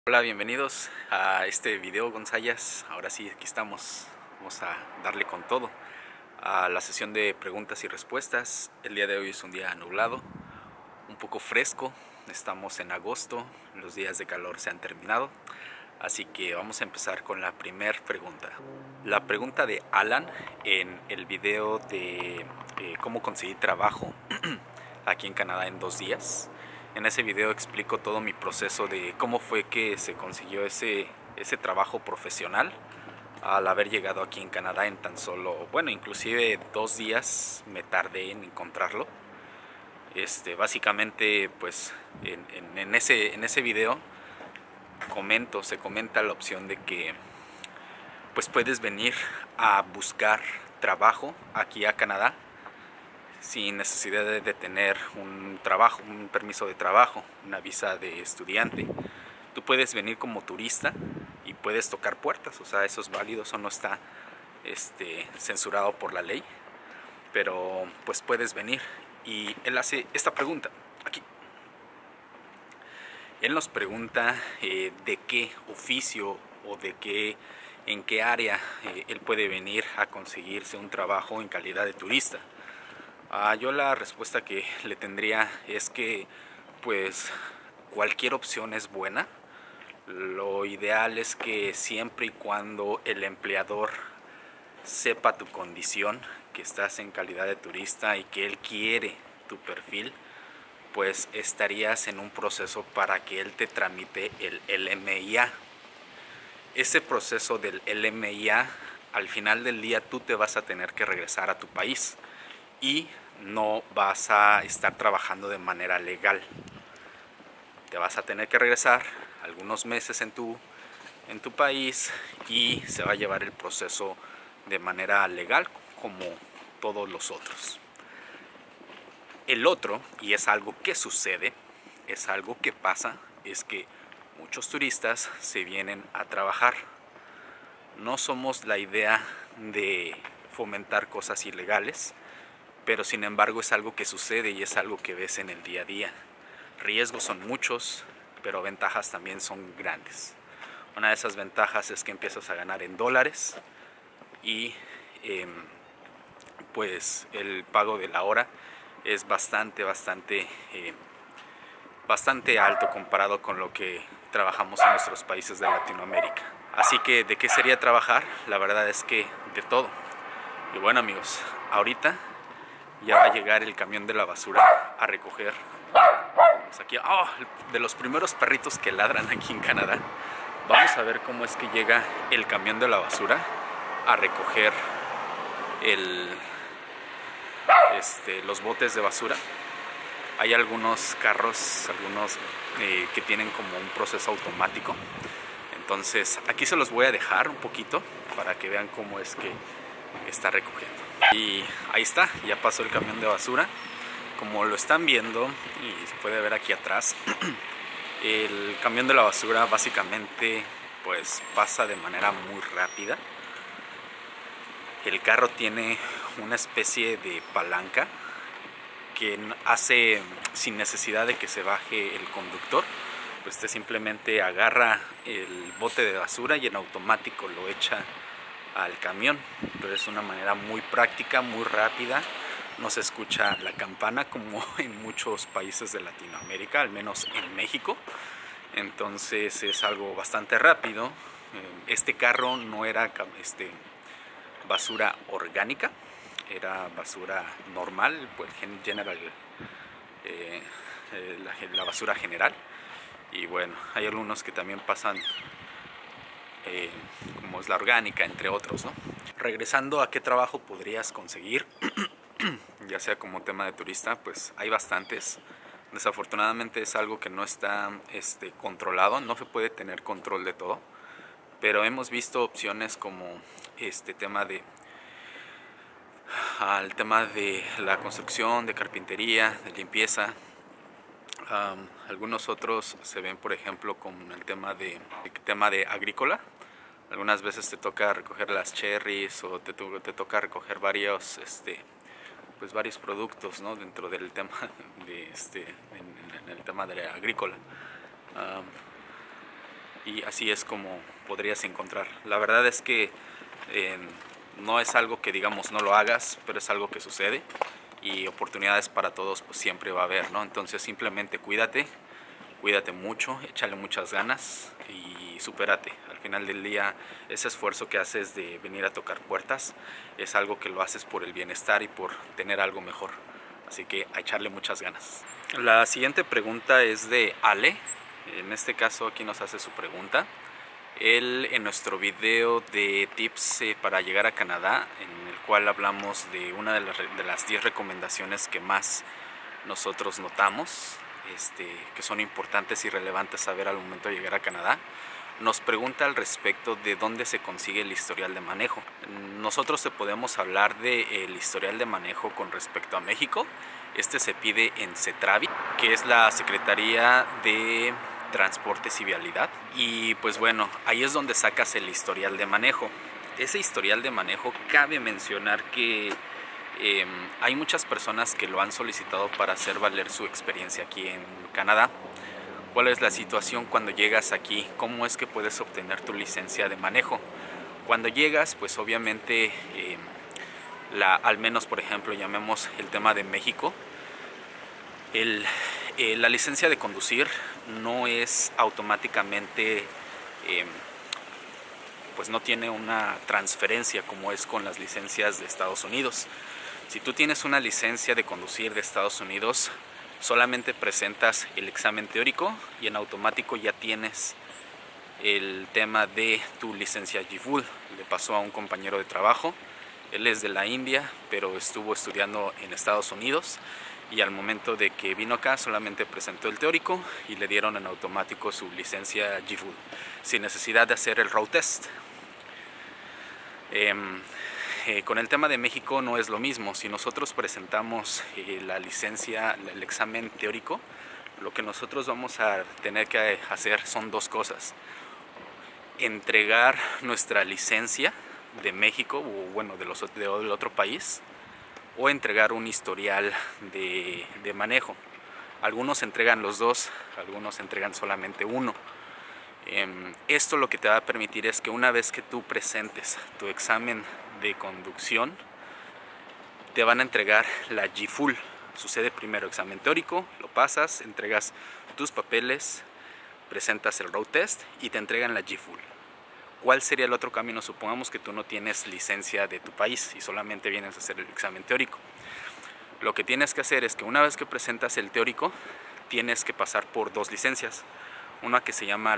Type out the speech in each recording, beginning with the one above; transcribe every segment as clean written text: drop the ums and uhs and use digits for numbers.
Hola, bienvenidos a este video, Gonzayas. Ahora sí, aquí estamos. Vamos a darle con todo a la sesión de preguntas y respuestas. El día de hoy es un día nublado, un poco fresco. Estamos en agosto, los días de calor se han terminado. Así que vamos a empezar con la primera pregunta. La pregunta de Alan en el video de cómo conseguir trabajo aquí en Canadá en 2 días. En ese video explico todo mi proceso de cómo fue que se consiguió ese trabajo profesional al haber llegado aquí en Canadá en tan solo, bueno, inclusive 2 días me tardé en encontrarlo. Básicamente, pues en ese video se comenta la opción de que pues puedes venir a buscar trabajo aquí a Canadá sin necesidad de tener un trabajo, un permiso de trabajo, una visa de estudiante. Tú puedes venir como turista y puedes tocar puertas, o sea, eso es válido, eso no está censurado por la ley, pero pues puedes venir. Y él hace esta pregunta aquí. Él nos pregunta de qué oficio o en qué área él puede venir a conseguirse un trabajo en calidad de turista. Yo la respuesta que le tendría es que pues cualquier opción es buena. Lo ideal es que siempre y cuando el empleador sepa tu condición, que estás en calidad de turista y que él quiere tu perfil, pues estarías en un proceso para que él te tramite el LMIA. Ese proceso del LMIA, al final del día tú te vas a tener que regresar a tu país y no vas a estar trabajando de manera legal. Te vas a tener que regresar algunos meses en tu país y se va a llevar el proceso de manera legal como todos los otros. El otro, y es algo que sucede, es algo que pasa, es que muchos turistas se vienen a trabajar. No somos la idea de fomentar cosas ilegales, pero sin embargo es algo que sucede y es algo que ves en el día a día. Riesgos son muchos, pero ventajas también son grandes. Una de esas ventajas es que empiezas a ganar en dólares y pues el pago de la hora es bastante alto comparado con lo que trabajamos en nuestros países de Latinoamérica. Así que, ¿de qué sería trabajar? La verdad es que de todo. Y bueno, amigos, ahorita ya va a llegar el camión de la basura a recoger. Pues aquí, de los primeros perritos que ladran aquí en Canadá. Vamos a ver cómo es que llega el camión de la basura a recoger los botes de basura. Hay algunos carros, que tienen como un proceso automático. Entonces aquí se los voy a dejar un poquito para que vean cómo es que está recogiendo. Y ahí está, ya pasó el camión de basura. Como lo están viendo y se puede ver aquí atrás, el camión de la basura básicamente pues pasa de manera muy rápida. El carro tiene una especie de palanca que hace sin necesidad de que se baje el conductor, pues usted simplemente agarra el bote de basura y en automático lo echa al camión. Entonces es una manera muy práctica, muy rápida. No se escucha la campana como en muchos países de Latinoamérica, al menos en México. Entonces es algo bastante rápido. Este carro no era basura orgánica, era basura normal, pues general, la basura general. Y bueno, hay algunos que también pasan como es la orgánica, entre otros, ¿no? Regresando a qué trabajo podrías conseguir, ya sea como tema de turista, pues hay bastantes. Desafortunadamente es algo que no está controlado, no se puede tener control de todo, pero hemos visto opciones como al tema de la construcción, de carpintería, de limpieza. Algunos otros se ven, por ejemplo, con el tema de agrícola. Algunas veces te toca recoger las cherries o te toca recoger varios productos, ¿no? Dentro del tema en el tema de la agrícola. y así es como podrías encontrar. La verdad es que no es algo que digamos no lo hagas, pero es algo que sucede y oportunidades para todos pues siempre va a haber, ¿no? Entonces simplemente cuídate mucho, échale muchas ganas y supérate. Al final del día, ese esfuerzo que haces de venir a tocar puertas es algo que lo haces por el bienestar y por tener algo mejor. Así que a echarle muchas ganas. La siguiente pregunta es de Ale. En este caso aquí nos hace su pregunta. Él en nuestro video de tips para llegar a Canadá, en el cual hablamos de una de las 10 recomendaciones que más nosotros notamos, que son importantes y relevantes saber al momento de llegar a Canadá, nos pregunta al respecto de dónde se consigue el historial de manejo. Nosotros te podemos hablar del historial de manejo con respecto a México. Este se pide en CETRAVI, que es la Secretaría de Transportes y Vialidad. Y pues bueno, ahí es donde sacas el historial de manejo. Ese historial de manejo cabe mencionar que hay muchas personas que lo han solicitado para hacer valer su experiencia aquí en Canadá. ¿Cuál es la situación cuando llegas aquí? ¿Cómo es que puedes obtener tu licencia de manejo? Cuando llegas, pues obviamente, al menos por ejemplo, llamemos el tema de México, la licencia de conducir no es automáticamente, pues no tiene una transferencia como es con las licencias de Estados Unidos. Si tú tienes una licencia de conducir de Estados Unidos, solamente presentas el examen teórico y en automático ya tienes el tema de tu licencia G-Full. Le pasó a un compañero de trabajo, él es de la India, pero estuvo estudiando en Estados Unidos y al momento de que vino acá solamente presentó el teórico y le dieron en automático su licencia G-Full, sin necesidad de hacer el road test. Con el tema de México no es lo mismo. Si nosotros presentamos la licencia, el examen teórico, lo que nosotros vamos a tener que hacer son dos cosas: entregar nuestra licencia de México o bueno del otro país, o entregar un historial de manejo. Algunos entregan los dos, algunos entregan solamente uno. Esto lo que te va a permitir es que una vez que tú presentes tu examen de conducción, te van a entregar la G-Full. Sucede primero examen teórico, lo pasas, entregas tus papeles, presentas el road test y te entregan la G-Full. ¿Cuál sería el otro camino? Supongamos que tú no tienes licencia de tu país y solamente vienes a hacer el examen teórico. Lo que tienes que hacer es que una vez que presentas el teórico, tienes que pasar por dos licencias. Una que se llama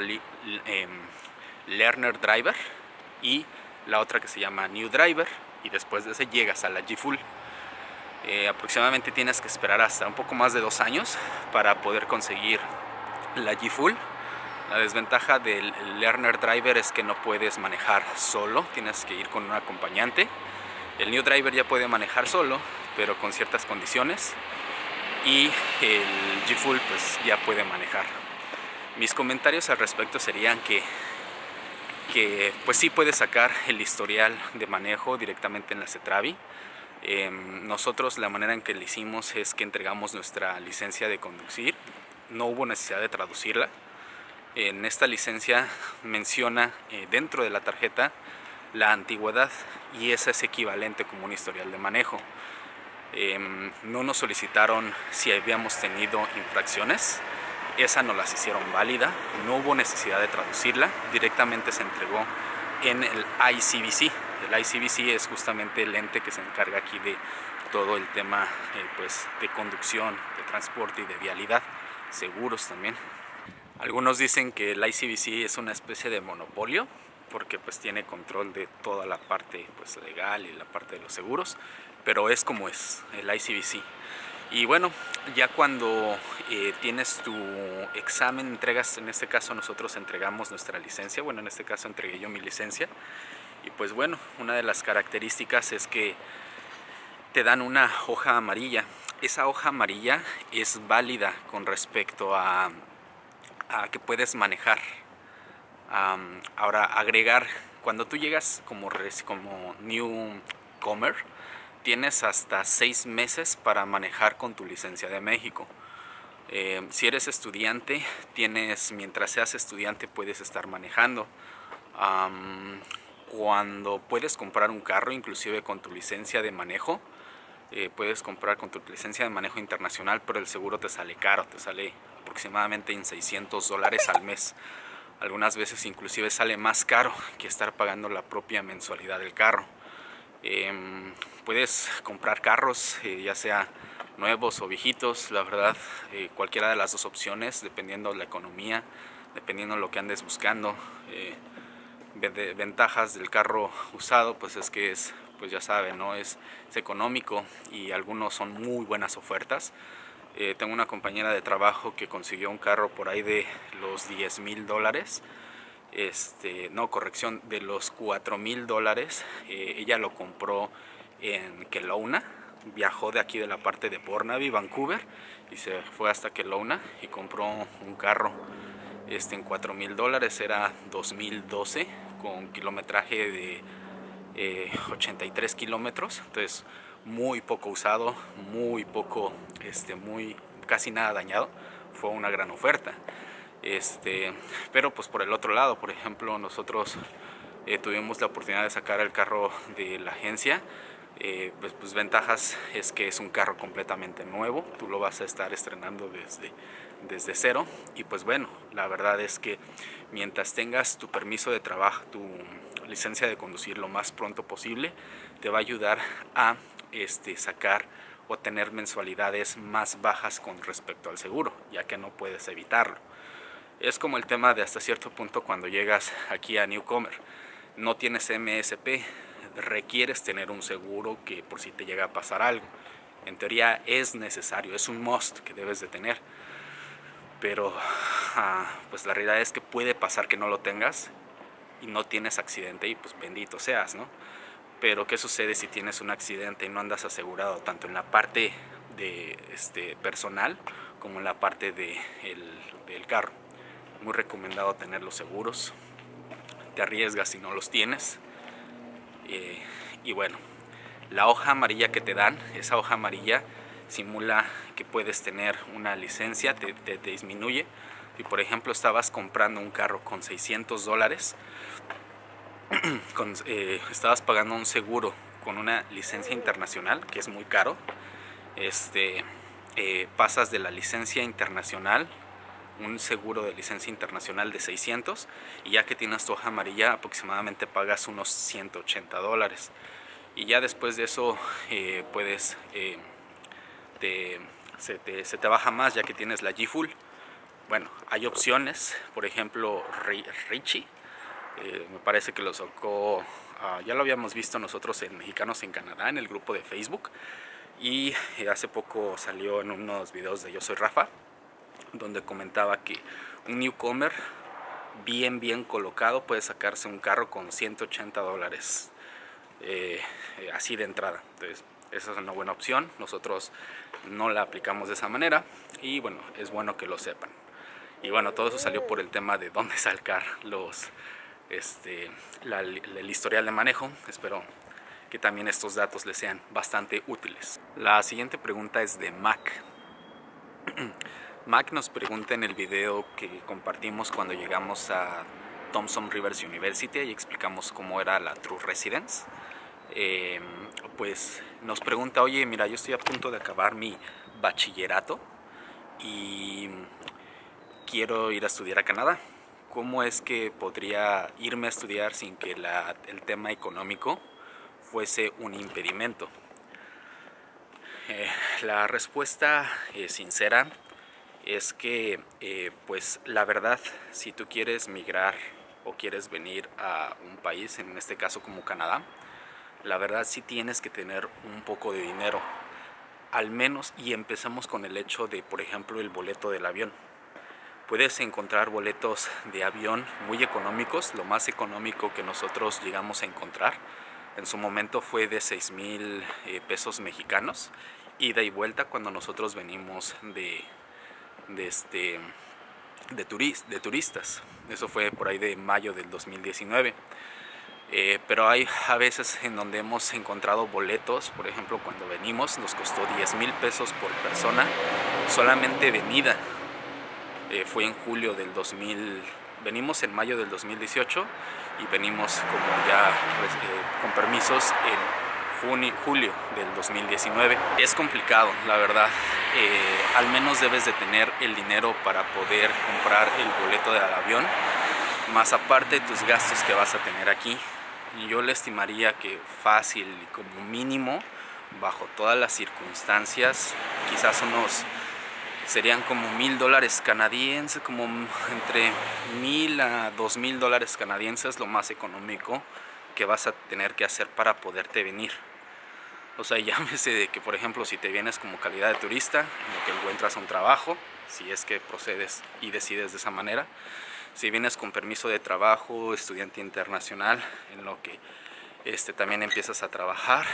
Learner Driver y la otra que se llama New Driver, y después de ese llegas a la G-Full. Aproximadamente tienes que esperar hasta un poco más de 2 años para poder conseguir la G-Full. La desventaja del Learner Driver es que no puedes manejar solo, tienes que ir con un acompañante. El New Driver ya puede manejar solo, pero con ciertas condiciones, y el G-Full pues ya puede manejar. Mis comentarios al respecto serían que pues sí puedes sacar el historial de manejo directamente en la CETRAVI. Nosotros la manera en que lo hicimos es que entregamos nuestra licencia de conducir, no hubo necesidad de traducirla. En esta licencia menciona dentro de la tarjeta la antigüedad y esa es equivalente como un historial de manejo. No nos solicitaron si habíamos tenido infracciones, esa no las hicieron válida, no hubo necesidad de traducirla, directamente se entregó en el ICBC. El ICBC es justamente el ente que se encarga aquí de todo el tema pues, de conducción, de transporte y de vialidad, seguros también. Algunos dicen que el ICBC es una especie de monopolio porque pues tiene control de toda la parte pues, legal y la parte de los seguros, pero es como es el ICBC. Y bueno, ya cuando tienes tu examen, entregas, en este caso nosotros entregamos nuestra licencia, bueno, en este caso entregué yo mi licencia, y pues bueno, una de las características es que te dan una hoja amarilla. Esa hoja amarilla es válida con respecto a que puedes manejar. Ahora, agregar, cuando tú llegas como newcomer, tienes hasta 6 meses para manejar con tu licencia de México. Si eres estudiante, mientras seas estudiante puedes estar manejando. Cuando puedes comprar un carro, inclusive con tu licencia de manejo, puedes comprar con tu licencia de manejo internacional, pero el seguro te sale caro, te sale aproximadamente en $600 al mes. Algunas veces inclusive sale más caro que estar pagando la propia mensualidad del carro. Puedes comprar carros, ya sea nuevos o viejitos, la verdad, cualquiera de las dos opciones, dependiendo de la economía, dependiendo de lo que andes buscando. Ventajas del carro usado, pues es que pues ya saben, ¿no? Es económico y algunos son muy buenas ofertas. Tengo una compañera de trabajo que consiguió un carro por ahí de los $10,000. No, corrección, de los $4,000. Ella lo compró en Kelowna, viajó de aquí de la parte de Burnaby, Vancouver, y se fue hasta Kelowna y compró un carro en $4,000. Era 2012 con kilometraje de 83 kilómetros, entonces muy poco usado, muy poco, casi nada dañado. Fue una gran oferta. Pero pues por el otro lado, por ejemplo, nosotros tuvimos la oportunidad de sacar el carro de la agencia. Pues ventajas es que es un carro completamente nuevo, tú lo vas a estar estrenando desde cero. Y pues bueno, la verdad es que mientras tengas tu permiso de trabajo, tu licencia de conducir lo más pronto posible, te va a ayudar a sacar o tener mensualidades más bajas con respecto al seguro, ya que no puedes evitarlo. Es como el tema de hasta cierto punto cuando llegas aquí a Newcomer, no tienes MSP, requieres tener un seguro que por si te llega a pasar algo. En teoría es necesario, es un must que debes de tener, pero pues la realidad es que puede pasar que no lo tengas y no tienes accidente y pues bendito seas, ¿no? Pero ¿qué sucede si tienes un accidente y no andas asegurado tanto en la parte de personal como en la parte del carro? Muy recomendado tener los seguros. Te arriesgas si no los tienes. Y bueno, la hoja amarilla que te dan, esa hoja amarilla simula que puedes tener una licencia, te disminuye. Si por ejemplo estabas comprando un carro con $600, estabas pagando un seguro con una licencia internacional, que es muy caro, pasas de la licencia internacional, un seguro de licencia internacional de 600, y ya que tienes tu hoja amarilla aproximadamente pagas unos $180. Y ya después de eso puedes se te baja más, ya que tienes la G Full. Bueno, hay opciones, por ejemplo Richie, me parece que lo sacó, ya lo habíamos visto nosotros en Mexicanos en Canadá, en el grupo de Facebook, y hace poco salió en unos videos de Yo Soy Rafa, donde comentaba que un newcomer bien colocado puede sacarse un carro con $180, así de entrada. Entonces esa es una buena opción, nosotros no la aplicamos de esa manera y bueno, es bueno que lo sepan. Y bueno, todo eso salió por el tema de dónde sacar el historial de manejo. Espero que también estos datos les sean bastante útiles. La siguiente pregunta es de Mac. Mac nos pregunta en el video que compartimos cuando llegamos a Thompson Rivers University y explicamos cómo era la True Residence. Pues nos pregunta, oye, mira, yo estoy a punto de acabar mi bachillerato y quiero ir a estudiar a Canadá. ¿Cómo es que podría irme a estudiar sin que el tema económico fuese un impedimento? La respuesta sincera es que pues la verdad, si tú quieres migrar o quieres venir a un país, en este caso como Canadá, la verdad sí tienes que tener un poco de dinero, al menos, y empezamos con el hecho de, por ejemplo, el boleto del avión. Puedes encontrar boletos de avión muy económicos. Lo más económico que nosotros llegamos a encontrar en su momento fue de 6,000 pesos mexicanos, ida y vuelta, cuando nosotros venimos de turistas. Eso fue por ahí de mayo del 2019. Pero hay a veces en donde hemos encontrado boletos, por ejemplo cuando venimos nos costó 10,000 pesos por persona Solamente venida fue en julio del 2000, venimos en mayo del 2018 y venimos como ya con permisos en julio del 2019. Es complicado, la verdad. Al menos debes de tener el dinero para poder comprar el boleto del avión, más aparte de tus gastos que vas a tener aquí. Y yo le estimaría que fácil, como mínimo, bajo todas las circunstancias, quizás serían como $1000 canadienses, como entre $1000 a $2000 canadienses, lo más económico que vas a tener que hacer para poderte venir. O sea, llámese de que, por ejemplo, si te vienes como calidad de turista, en lo que encuentras un trabajo, si es que procedes y decides de esa manera. Si vienes con permiso de trabajo, estudiante internacional, en lo que también empiezas a trabajar.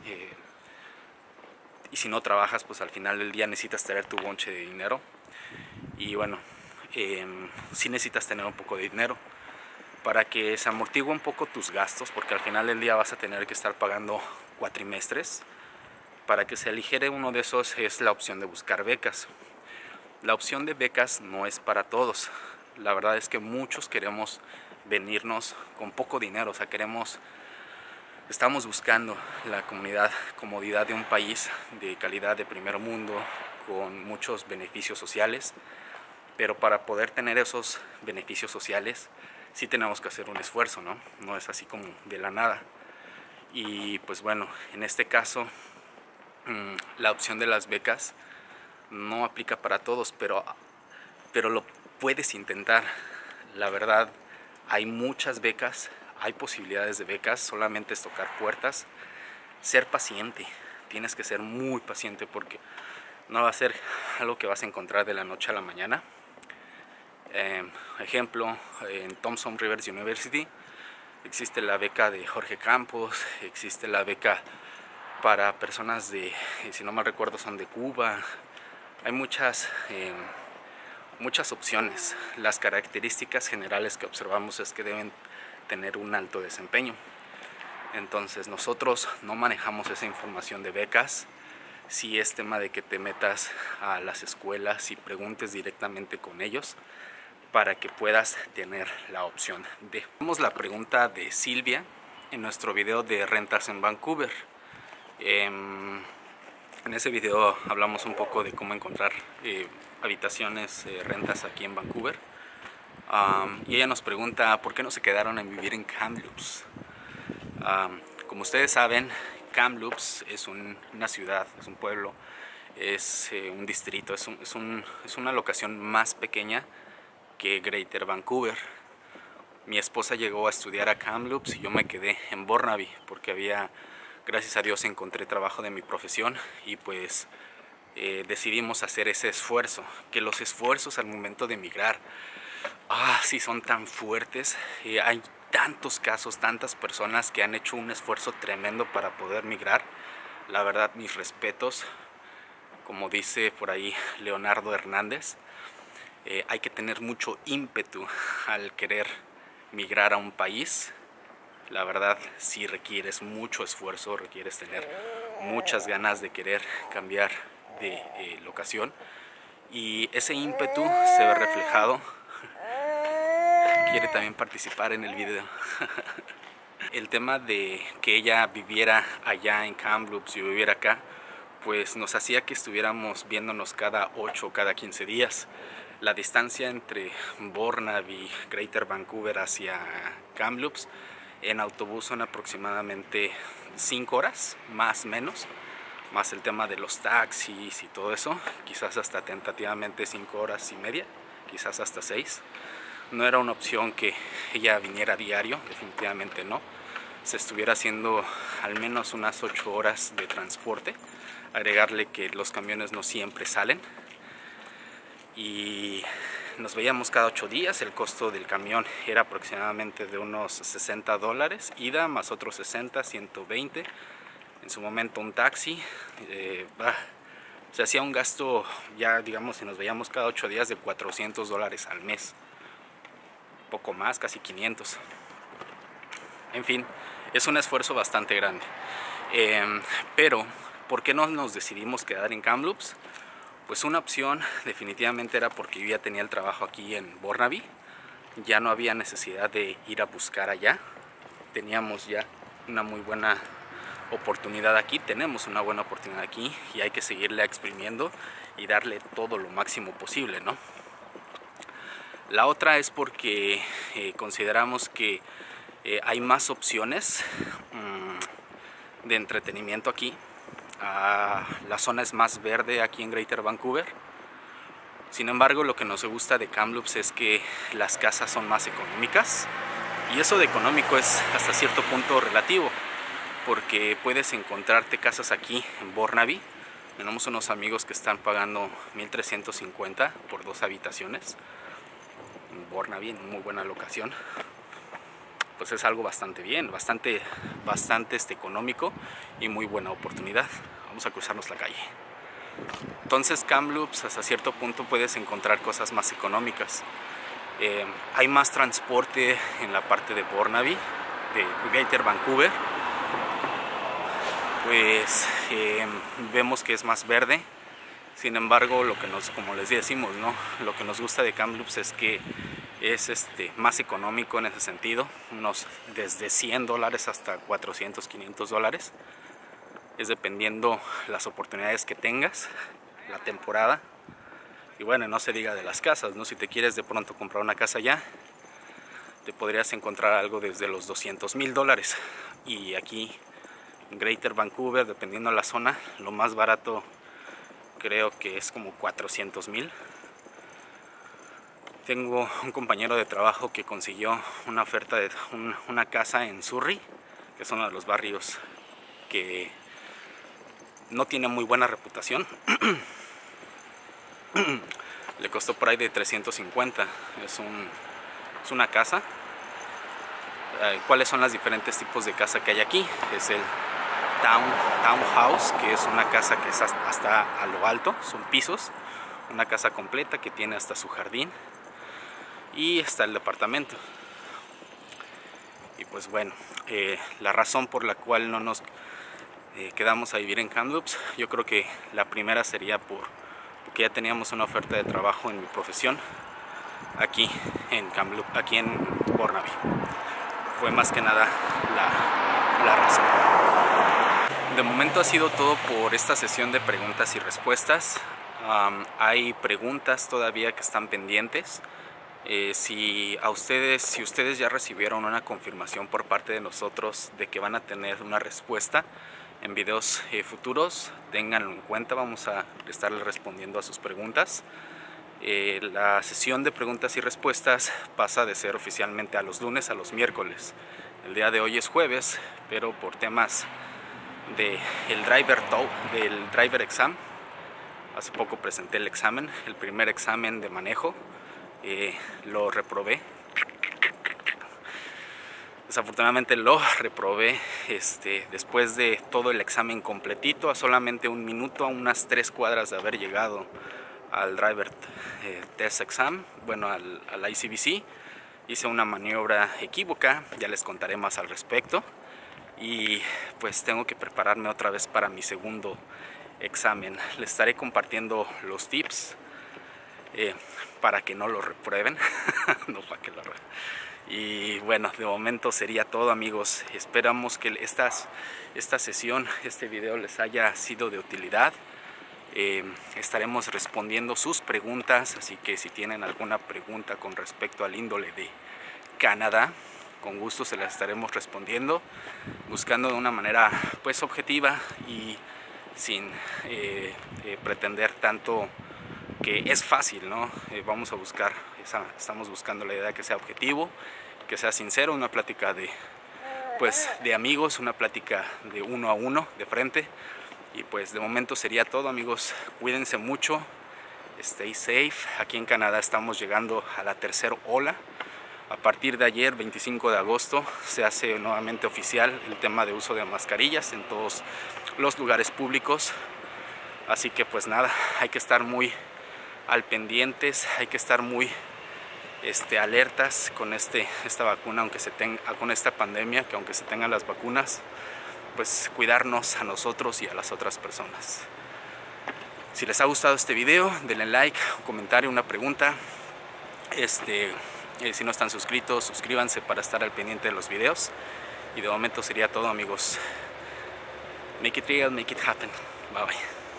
Y si no trabajas, pues al final del día necesitas tener tu bonche de dinero. Y bueno, sí necesitas tener un poco de dinero para que se amortigue un poco tus gastos, porque al final del día vas a tener que estar pagando cuatrimestres. Para que se aligere uno de esos es la opción de buscar becas. La opción de becas no es para todos. La verdad es que muchos queremos venirnos con poco dinero, o sea, estamos buscando la comodidad de un país de calidad de primer mundo, con muchos beneficios sociales, pero para poder tener esos beneficios sociales sí tenemos que hacer un esfuerzo, ¿no? No es así como de la nada. Y pues bueno, en este caso la opción de las becas no aplica para todos, pero lo puedes intentar. La verdad, hay muchas becas, hay posibilidades de becas, solamente es tocar puertas, ser paciente. Tienes que ser muy paciente porque no va a ser algo que vas a encontrar de la noche a la mañana. Ejemplo, en Thompson Rivers University existe la beca de Jorge Campos, existe la beca para personas si no mal recuerdo, son de Cuba. Hay muchas opciones. Las características generales que observamos es que deben tener un alto desempeño. Entonces nosotros no manejamos esa información de becas. Si es tema de que te metas a las escuelas y preguntes directamente con ellos para que puedas tener la opción de. Vemos la pregunta de Silvia en nuestro video de rentas en Vancouver. En ese video hablamos un poco de cómo encontrar habitaciones, rentas aquí en Vancouver. Y ella nos pregunta por qué no se quedaron a vivir en Kamloops. Como ustedes saben, Kamloops es una ciudad, es un pueblo, es un distrito, es una locación más pequeña que Greater Vancouver. Mi esposa llegó a estudiar a Kamloops y yo me quedé en Burnaby porque gracias a Dios encontré trabajo de mi profesión y pues decidimos hacer ese esfuerzo. Que los esfuerzos al momento de emigrar sí son tan fuertes. Hay tantos casos, tantas personas que han hecho un esfuerzo tremendo para poder migrar. La verdad, mis respetos. Como dice por ahí Leonardo Hernández, hay que tener mucho ímpetu al querer migrar a un país. La verdad, sí requieres mucho esfuerzo, requieres tener muchas ganas de querer cambiar de locación. Y ese ímpetu se ve reflejado. Quiere también participar en el video. El tema de que ella viviera allá en Kamloops y viviera acá, pues nos hacía que estuviéramos viéndonos cada 8 o cada 15 días. La distancia entre Burnaby, Greater Vancouver hacia Kamloops en autobús son aproximadamente 5 horas, más o menos, más el tema de los taxis y todo eso, quizás hasta tentativamente 5 horas y media, quizás hasta 6. No era una opción que ella viniera a diario, definitivamente no. Se estuviera haciendo al menos unas 8 horas de transporte, agregarle que los camiones no siempre salen. Y nos veíamos cada 8 días, el costo del camión era aproximadamente de unos $60, ida más otros 60, 120. En su momento un taxi, se hacía un gasto ya, digamos, si nos veíamos cada 8 días de $400 al mes. Poco más, casi 500. En fin, es un esfuerzo bastante grande. Pero, ¿por qué no nos decidimos quedar en Kamloops? Pues una opción definitivamente era porque yo ya tenía el trabajo aquí en Burnaby, ya no había necesidad de ir a buscar allá, teníamos ya una muy buena oportunidad aquí, tenemos una buena oportunidad aquí y hay que seguirle exprimiendo y darle todo lo máximo posible, ¿no? La otra es porque consideramos que hay más opciones de entretenimiento aquí. La zona es más verde aquí en Greater Vancouver. Sin embargo, lo que nos gusta de Kamloops es que las casas son más económicas, y eso de económico es hasta cierto punto relativo, porque puedes encontrarte casas aquí en Burnaby. Tenemos unos amigos que están pagando $1,350 por 2 habitaciones en Burnaby, en una muy buena locación. Pues es algo bastante bien, bastante económico y muy buena oportunidad. Vamos a cruzarnos la calle. Entonces Kamloops hasta cierto punto puedes encontrar cosas más económicas. Hay más transporte en la parte de Burnaby, de Greater Vancouver. Pues vemos que es más verde. Sin embargo, como les decimos, ¿no? Lo que nos gusta de Kamloops es que es más económico en ese sentido, desde $100 hasta $400, $500. Es dependiendo las oportunidades que tengas, la temporada. Y bueno, no se diga de las casas, ¿no? Si te quieres de pronto comprar una casa allá, te podrías encontrar algo desde los $200,000. Y aquí en Greater Vancouver, dependiendo de la zona, lo más barato creo que es como $400,000. Tengo un compañero de trabajo que consiguió una oferta de una casa en Surrey, que es uno de los barrios que no tiene muy buena reputación. Le costó por ahí de 350. Es una casa. ¿Cuáles son los diferentes tipos de casa que hay aquí? Es el townhouse, que es una casa que es hasta a lo alto, son pisos, una casa completa que tiene hasta su jardín, y está el departamento. Y pues bueno, la razón por la cual no nos quedamos a vivir en Kamloops, yo creo que la primera sería porque ya teníamos una oferta de trabajo en mi profesión aquí en Kamloops, aquí en Burnaby. Fue más que nada la razón. De momento ha sido todo por esta sesión de preguntas y respuestas. Hay preguntas todavía que están pendientes. Si ustedes ya recibieron una confirmación por parte de nosotros de que van a tener una respuesta en videos futuros, ténganlo en cuenta. Vamos a estarles respondiendo a sus preguntas. La sesión de preguntas y respuestas pasa de ser oficialmente a los lunes a los miércoles. El día de hoy es jueves, pero por temas del driver exam, hace poco presenté el examen, el primer examen de manejo. Lo reprobé. Desafortunadamente lo reprobé después de todo el examen completito, a solamente 1 minuto, a unas 3 cuadras de haber llegado al driver test exam, bueno, al ICBC. Hice una maniobra equívoca, ya les contaré más al respecto, y pues tengo que prepararme otra vez para mi segundo examen. Les estaré compartiendo los tips para que no lo reprueben. No, para que lo reprueben. Y bueno, de momento sería todo, amigos. Esperamos que esta sesión, este video les haya sido de utilidad. Estaremos respondiendo sus preguntas, así que si tienen alguna pregunta con respecto al índole de Canadá, con gusto se las estaremos respondiendo, buscando de una manera pues objetiva y sin pretender tanto que es fácil, ¿no? Vamos a buscar estamos buscando la idea de que sea objetivo, que sea sincero, una plática de amigos, una plática de uno a uno, de frente. Y pues de momento sería todo, amigos. Cuídense mucho, stay safe. Aquí en Canadá estamos llegando a la tercera ola. A partir de ayer, 25 de agosto, se hace nuevamente oficial el tema de uso de mascarillas en todos los lugares públicos. Así que pues nada, hay que estar muy al pendientes, hay que estar muy alertas con esta vacuna, con esta pandemia, que aunque se tengan las vacunas, pues cuidarnos a nosotros y a las otras personas. Si les ha gustado este video, denle like, un comentario, una pregunta. Si no están suscritos, suscríbanse para estar al pendiente de los videos. Y de momento sería todo, amigos. Make it real, make it happen. Bye bye.